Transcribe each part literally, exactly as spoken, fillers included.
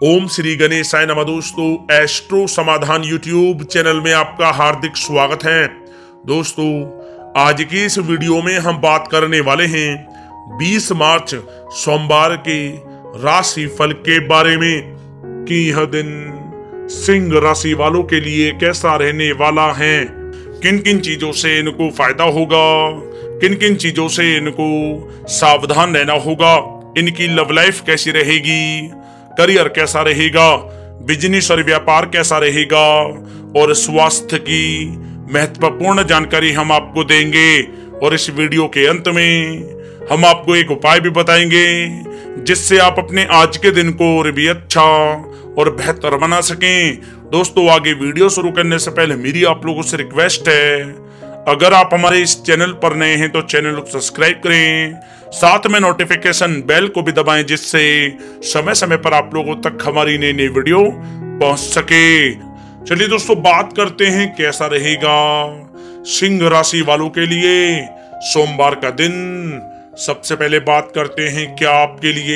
ओम श्री गणेशाय नमः। दोस्तों, एस्ट्रो समाधान यूट्यूब चैनल में आपका हार्दिक स्वागत है। दोस्तों, आज की इस वीडियो में हम बात करने वाले हैं बीस मार्च सोमवार के राशि फल के बारे में कि यह दिन सिंह राशि वालों के लिए कैसा रहने वाला है, किन किन चीजों से इनको फायदा होगा, किन किन चीजों से इनको सावधान रहना होगा, इनकी लव लाइफ कैसी रहेगी, करियर कैसा रहेगा, बिजनेस और व्यापार कैसा रहेगा और स्वास्थ्य की महत्वपूर्ण जानकारी हम आपको देंगे। और इस वीडियो के अंत में हम आपको एक उपाय भी बताएंगे जिससे आप अपने आज के दिन को और भी अच्छा और बेहतर बना सकें। दोस्तों, आगे वीडियो शुरू करने से पहले मेरी आप लोगों से रिक्वेस्ट है, अगर आप हमारे इस चैनल पर नए हैं तो चैनल को सब्सक्राइब करें, साथ में नोटिफिकेशन बेल को भी दबाएं जिससे समय समय पर आप लोगों तक हमारी नई नई वीडियो पहुंच सके। चलिए दोस्तों, बात करते हैं कैसा रहेगा सिंह राशि वालों के लिए सोमवार का दिन। सबसे पहले बात करते हैं क्या आपके लिए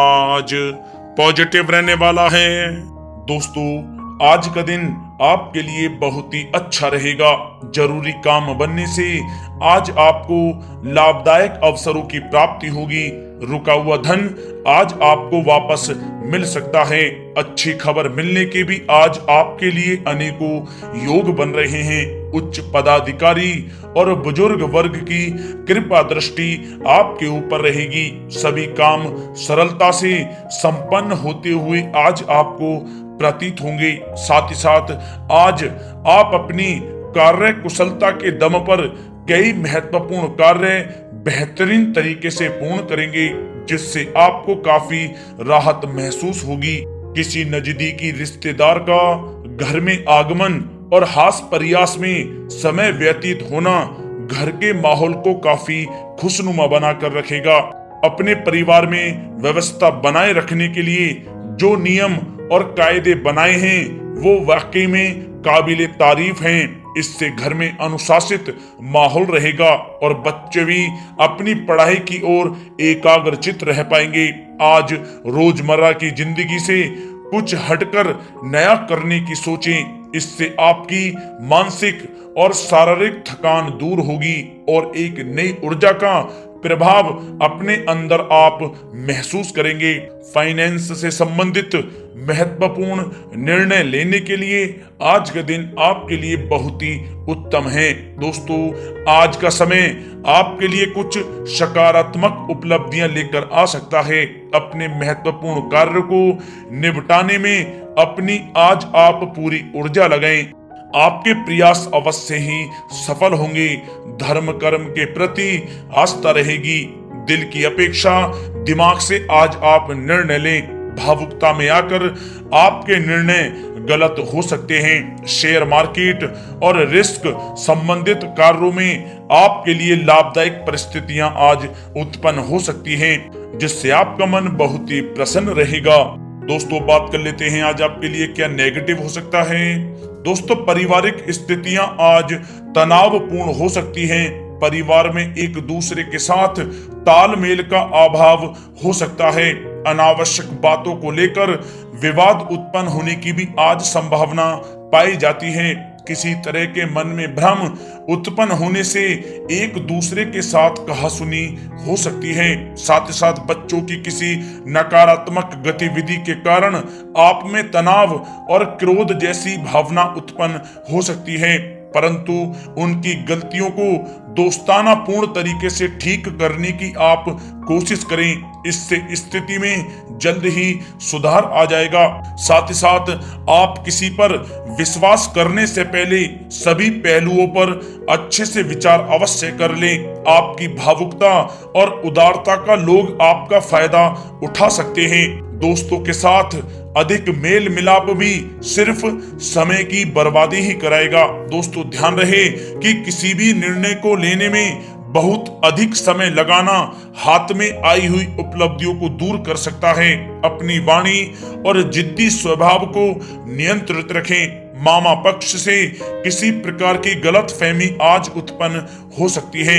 आज पॉजिटिव रहने वाला है। दोस्तों, आज का दिन आपके लिए बहुत ही अच्छा रहेगा। जरूरी काम बनने से आज आपको लाभदायक अवसरों की प्राप्ति होगी। रुका हुआ धन आज आपको वापस मिल सकता है। अच्छी खबर मिलने के भी आज आपके लिए अनेकों योग बन रहे हैं। उच्च पदाधिकारी और बुजुर्ग वर्ग की कृपा दृष्टि आपके ऊपर रहेगी। सभी काम सरलता से संपन्न होते हुए आज आपको प्रतीत होंगे। साथ ही साथ आज आप अपनी कार्य कुशलता के दम पर कई महत्वपूर्ण कार्य बेहतरीन तरीके से पूर्ण करेंगे, जिससे आपको काफी राहत महसूस होगी। किसी नजदीकी रिश्तेदार का घर में आगमन और हास प्रयास में समय व्यतीत होना घर के माहौल को काफी खुशनुमा बनाकर रखेगा। अपने परिवार में व्यवस्था बनाए रखने के लिए जो नियम और कायदे बनाए हैं वो वाकई में काबिले तारीफ हैं। इससे घर में अनुशासित माहौल रहेगा और बच्चे भी अपनी पढ़ाई की ओर एकाग्रचित रह पाएंगे। आज रोजमर्रा की जिंदगी से कुछ हटकर नया करने की सोचें। इससे आपकी मानसिक और शारीरिक थकान दूर होगी और एक नई ऊर्जा का प्रभाव अपने अंदर आप महसूस करेंगे। फाइनेंस से संबंधित महत्वपूर्ण निर्णय लेने के लिए आज का दिन आपके लिए बहुत ही उत्तम है। दोस्तों, आज का समय आपके लिए कुछ सकारात्मक उपलब्धियां लेकर आ सकता है। अपने महत्वपूर्ण कार्य को निपटाने में अपनी आज आप पूरी ऊर्जा लगाएं। आपके प्रयास अवश्य ही सफल होंगे। धर्म कर्म के प्रति आस्था रहेगी। दिल की अपेक्षा दिमाग से आज आप निर्णय लें। भावुकता में आकर आपके निर्णय गलत हो सकते हैं। शेयर मार्केट और रिस्क संबंधित कार्यों में आपके लिए लाभदायक परिस्थितियां आज उत्पन्न हो सकती हैं, जिससे आपका मन बहुत ही प्रसन्न रहेगा। दोस्तों, बात कर लेते हैं आज आपके लिए क्या नेगेटिव हो सकता है। दोस्तों, पारिवारिक स्थितियां आज तनावपूर्ण हो सकती हैं। परिवार में एक दूसरे के साथ तालमेल का अभाव हो सकता है। अनावश्यक बातों को लेकर विवाद उत्पन्न होने की भी आज संभावना पाई जाती है। किसी तरह के मन में भ्रम उत्पन्न होने से एक दूसरे के साथ कहासुनी हो सकती है। साथ ही साथ बच्चों की किसी नकारात्मक गतिविधि के कारण आप में तनाव और क्रोध जैसी भावना उत्पन्न हो सकती है, परंतु उनकी गलतियों को दोस्ताना पूर्ण तरीके से ठीक करने की आप कोशिश करें। इससे स्थिति में जल्द ही सुधार आ जाएगा। साथ ही साथ आप किसी पर विश्वास करने से पहले सभी पहलुओं पर अच्छे से विचार अवश्य कर लें। आपकी भावुकता और उदारता का लोग आपका फायदा उठा सकते हैं। दोस्तों के साथ अधिक मेल मिलाप भी सिर्फ समय की बर्बादी ही कराएगा। दोस्तों, ध्यान रहे कि किसी भी निर्णय को लेने में बहुत अधिक समय लगाना हाथ में आई हुई उपलब्धियों को दूर कर सकता है। अपनी वाणी और जिद्दी स्वभाव को नियंत्रित रखें। मामा पक्ष से किसी प्रकार की गलतफहमी आज उत्पन्न हो सकती है।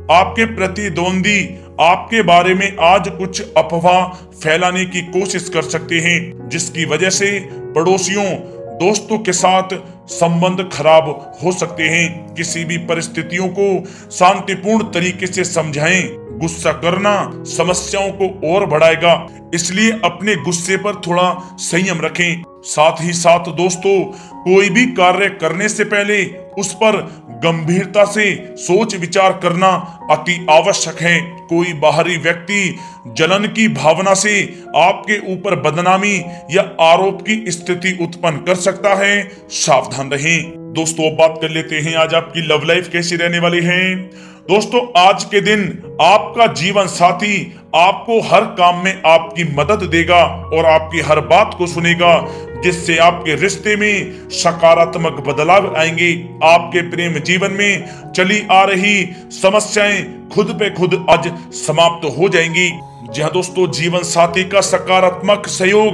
आपके प्रतिद्वंदी आपके बारे में आज कुछ अफवाह फैलाने की कोशिश कर सकते हैं, जिसकी वजह से पड़ोसियों दोस्तों के साथ संबंध खराब हो सकते हैं। किसी भी परिस्थितियों को शांतिपूर्ण तरीके से समझाएं। गुस्सा करना समस्याओं को और बढ़ाएगा, इसलिए अपने गुस्से पर थोड़ा संयम रखें। साथ ही साथ दोस्तों, कोई भी कार्य करने से पहले उस पर गंभीरता से सोच विचार करना अति आवश्यक है। कोई बाहरी व्यक्ति जलन की भावना से आपके ऊपर बदनामी या आरोप की स्थिति उत्पन्न कर सकता है, सावधान रहें। दोस्तों, अब बात कर लेते हैं आज आपकी लव लाइफ कैसी रहने वाली है। दोस्तों, आज के दिन आपका जीवन साथी आपको हर काम में आपकी मदद देगा और आपकी हर बात को सुनेगा, जिससे आपके रिश्ते में सकारात्मक बदलाव आएंगे। आपके प्रेम जीवन में चली आ रही समस्याएं खुद पे खुद आज समाप्त हो जाएंगी। जी हाँ दोस्तों, जीवन साथी का सकारात्मक सहयोग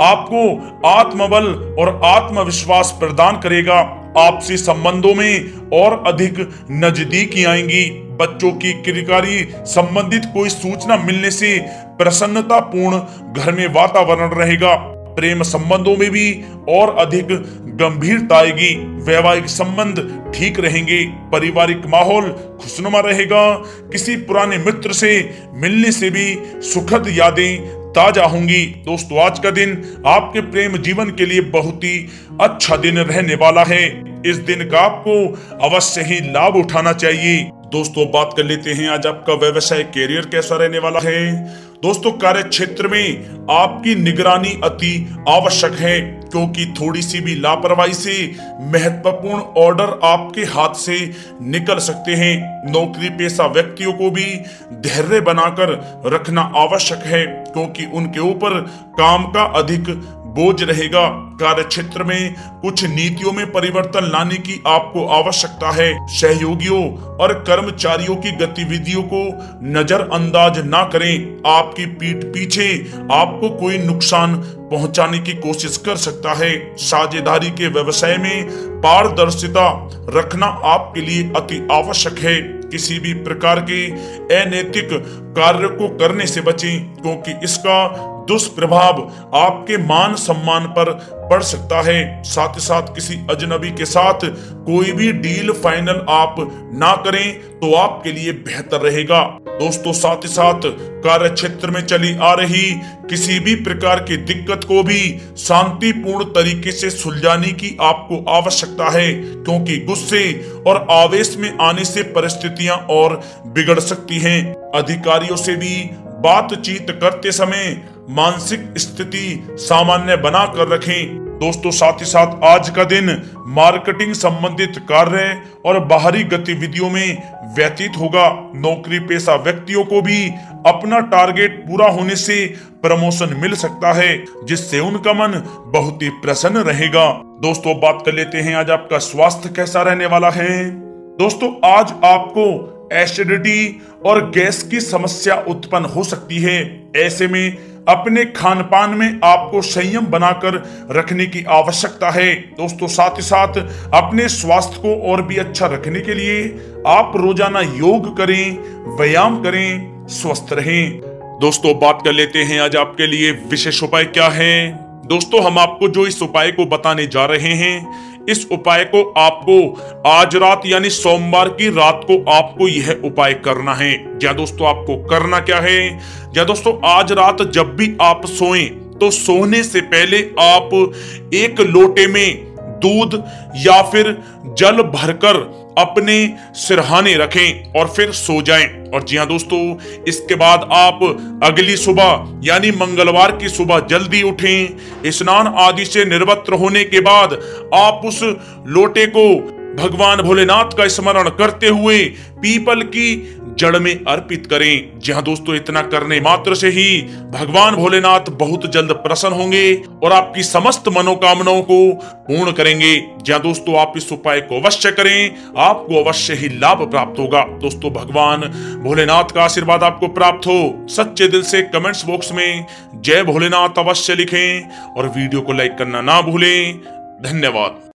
आपको आत्मबल और आत्मविश्वास प्रदान करेगा। आपसी संबंधों में और अधिक नजदीकी आएंगी। बच्चों की किरकिरी संबंधित कोई सूचना मिलने से प्रसन्नता पूर्ण घर में वातावरण रहेगा। प्रेम संबंधों में भी और अधिक गंभीरता आएगी। वैवाहिक संबंध ठीक रहेंगे। पारिवारिक माहौल खुशनुमा रहेगा। किसी पुराने मित्र से मिलने से भी सुखद यादें ताजा होंगी। दोस्तों, आज का दिन आपके प्रेम जीवन के लिए बहुत ही अच्छा दिन रहने वाला है। इस दिन का आपको अवश्य ही लाभ उठाना चाहिए। दोस्तों, बात कर लेते हैं आज आपका व्यवसाय कैरियर कैसा रहने वाला है। दोस्तों, कार्य क्षेत्र में आपकी निगरानी अति आवश्यक है, क्योंकि थोड़ी सी भी लापरवाही से महत्वपूर्ण ऑर्डर आपके हाथ से निकल सकते हैं। नौकरी पेशा व्यक्तियों को भी धैर्य बनाकर रखना आवश्यक है, क्योंकि उनके ऊपर काम का अधिक बोझ रहेगा। कार्य क्षेत्र में कुछ नीतियों में परिवर्तन लाने की आपको आवश्यकता है। सहयोगियों और कर्मचारियों की गतिविधियों को नजरअंदाज ना करें। आपकी पीठ पीछे आपको कोई नुकसान पहुंचाने की कोशिश कर सकता है। साझेदारी के व्यवसाय में पारदर्शिता रखना आपके लिए अति आवश्यक है। किसी भी प्रकार के अनैतिक कार्य को करने से बचें, क्योंकि इसका दुष्प्रभाव आपके मान सम्मान पर पड़ सकता है। साथ ही साथ किसी अजनबी के साथ कोई भी डील फाइनल आप ना करें तो आपके लिए बेहतर रहेगा। दोस्तों, साथ ही साथ कार्य क्षेत्र में चली आ रही किसी भी प्रकार की दिक्कत को भी शांतिपूर्ण तरीके से सुलझाने की आपको आवश्यकता है, क्योंकि गुस्से और आवेश में आने से परिस्थितियां और बिगड़ सकती हैं। अधिकारियों से भी बातचीत करते समय मानसिक स्थिति सामान्य बनाकर रखें। दोस्तों, साथ ही साथ आज का दिन मार्केटिंग संबंधित कार्य और बाहरी गतिविधियों में व्यतीत होगा। नौकरी पेशा व्यक्तियों को भी अपना टारगेट पूरा होने से प्रमोशन मिल सकता है, जिससे उनका मन बहुत ही प्रसन्न रहेगा। दोस्तों, बात कर लेते हैं आज आपका स्वास्थ्य कैसा रहने वाला है। दोस्तों, आज आपको एसिडिटी और गैस की समस्या उत्पन्न हो सकती है। ऐसे में अपने खान पान में आपको संयम बनाकर रखने की आवश्यकता है। दोस्तों, साथ ही साथ अपने स्वास्थ्य को और भी अच्छा रखने के लिए आप रोजाना योग करें, व्यायाम करें, स्वस्थ रहें। दोस्तों, बात कर लेते हैं आज आपके लिए विशेष उपाय क्या है। दोस्तों, हम आपको जो इस उपाय को बताने जा रहे हैं, इस उपाय को आपको आज रात यानी सोमवार की रात को आपको यह उपाय करना है। या दोस्तों, आपको करना क्या है। या दोस्तों, आज रात जब भी आप सोएं तो सोने से पहले आप एक लोटे में दूध या फिर जल भरकर अपने सिरहाने रखें और फिर सो जाएं। और जी हाँ दोस्तों, इसके बाद आप अगली सुबह यानी मंगलवार की सुबह जल्दी उठें। स्नान आदि से निर्वस्त्र होने के बाद आप उस लोटे को भगवान भोलेनाथ का स्मरण करते हुए पीपल की जड़ में अर्पित करें। जी हाँ दोस्तों, इतना करने मात्र से ही भगवान भोलेनाथ बहुत जल्द प्रसन्न होंगे और आपकी समस्त मनोकामनाओं को पूर्ण करेंगे। जी हाँ दोस्तों, आप इस उपाय को अवश्य करें, आपको अवश्य ही लाभ प्राप्त होगा। दोस्तों, भगवान भोलेनाथ का आशीर्वाद आपको प्राप्त हो। सच्चे दिल से कमेंट्स बॉक्स में जय भोलेनाथ अवश्य लिखें और वीडियो को लाइक करना ना भूलें। धन्यवाद।